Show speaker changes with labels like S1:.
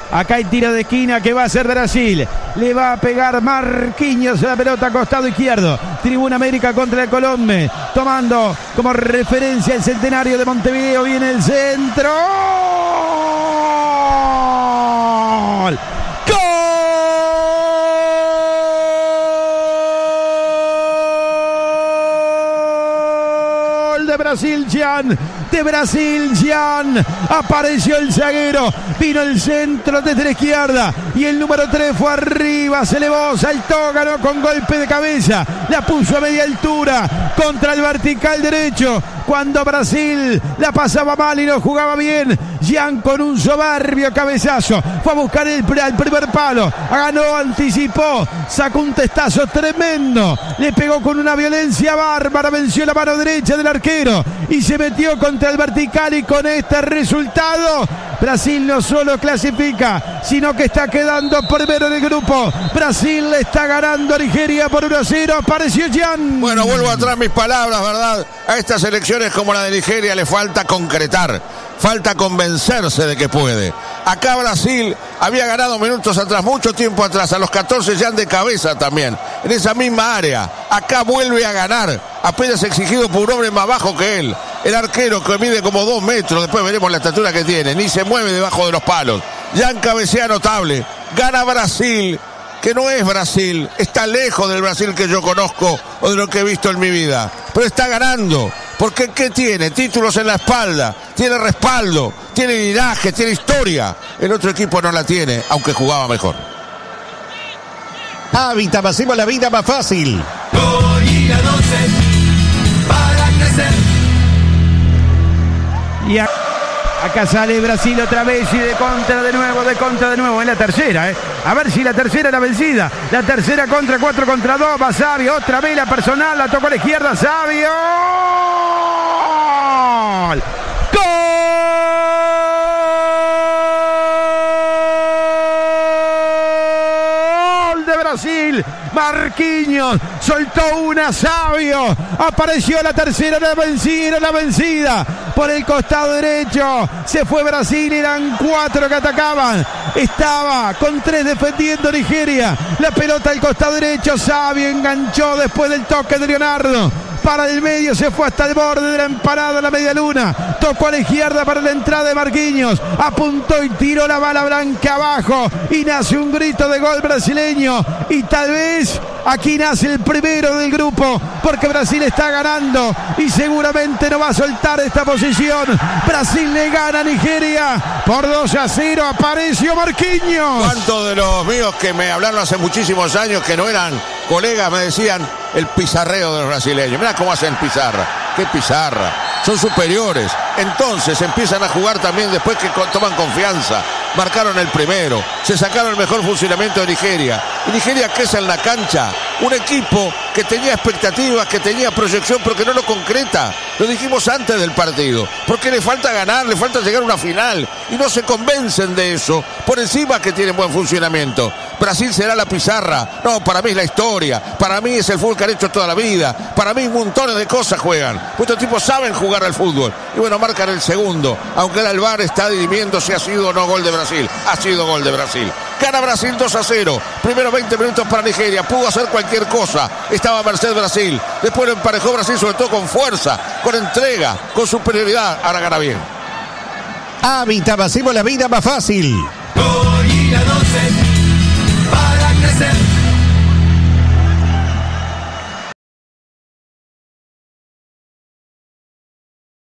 S1: Acá hay tiro de esquina que va a hacer Brasil. Le va a pegar Marquinhos la pelota costado izquierdo. Tribuna América contra el Colombe. Tomando como referencia el centenario de Montevideo. Viene el centro. ¡Gol! De Brasil, Jean. Apareció el zaguero. Vino el centro desde la izquierda. Y el número 3 fue arriba. Se elevó, saltó, ganó con golpe de cabeza. La puso a media altura contra el vertical derecho. Cuando Brasil la pasaba mal y no jugaba bien, Jean con un soberbio cabezazo fue a buscar al primer palo. Ganó, anticipó, sacó un testazo tremendo. Le pegó con una violencia bárbara. Venció la mano derecha del arquero y se metió contra el vertical, y con este resultado Brasil no solo clasifica, sino que está quedando primero en el grupo. Brasil le está ganando a Nigeria por 1-0. Apareció Jean.
S2: Bueno, vuelvo atrás mis palabras, ¿verdad? A estas elecciones como la de Nigeria le falta concretar, falta convencerse de que puede. Acá Brasil había ganado minutos atrás, mucho tiempo atrás, a los 14 Jean de cabeza también, en esa misma área. Acá vuelve a ganar, apenas exigido por un hombre más bajo que él. El arquero, que mide como 2 metros, después veremos la estatura que tiene, ni se mueve debajo de los palos. Jean cabecea notable, gana Brasil, que no es Brasil, está lejos del Brasil que yo conozco o de lo que he visto en mi vida, pero está ganando. Porque ¿qué tiene? Títulos en la espalda, tiene respaldo, tiene linaje, tiene historia. El otro equipo no la tiene, aunque jugaba mejor.
S3: Hábitat, hacemos la vida más fácil.
S4: Gorila 12 para crecer.
S1: Y acá sale Brasil otra vez y de contra de nuevo, en la tercera, A ver si la tercera es la vencida. La tercera contra 4 contra 2, va Savio, otra vez la personal, la tocó a la izquierda, Savio. ¡Gol! ¡Gol de Brasil! Marquinhos soltó una, Savio. Apareció la tercera, la vencida. Por el costado derecho se fue Brasil, eran 4 que atacaban. Estaba con 3 defendiendo Nigeria. La pelota al costado derecho, Savio enganchó después del toque de Leonardo. Para el medio, se fue hasta el borde de la empanada, la media luna. Tocó a la izquierda para la entrada de Marquinhos. Apuntó y tiró la bala blanca abajo. Y nace un grito de gol brasileño. Y tal vez aquí nace el primero del grupo, porque Brasil está ganando y seguramente no va a soltar esta posición. Brasil le gana a Nigeria por 2-0. Apareció Marquinhos.
S2: ¿Cuántos de los míos que me hablaron hace muchísimos años, que no eran colegas, me decían el pizarreo de los brasileños? Mirá cómo hacen pizarra. ¿Qué pizarra? Son superiores. Entonces empiezan a jugar también después que toman confianza. Marcaron el primero, se sacaron el mejor funcionamiento de Nigeria. Y Nigeria crece en la cancha. Un equipo que tenía expectativas, que tenía proyección, pero que no lo concreta. Lo dijimos antes del partido. Porque le falta ganar, le falta llegar a una final. Y no se convencen de eso. Por encima que tienen buen funcionamiento. Brasil será la pizarra. No, para mí es la historia. Para mí es el fútbol que han hecho toda la vida. Para mí montones de cosas juegan. Estos tipos saben jugar al fútbol. Y bueno, marcan el segundo. Aunque el VAR está dirimiendo si ha sido o no gol de Brasil. Ha sido gol de Brasil. Gana Brasil 2-0. Primero 20 minutos para Nigeria. Pudo hacer cualquier cosa. Estaba a merced Brasil. Después lo emparejó Brasil, sobre todo con fuerza, con entrega, con superioridad. Ahora gana bien.
S3: Hábitat, hacemos la vida más fácil.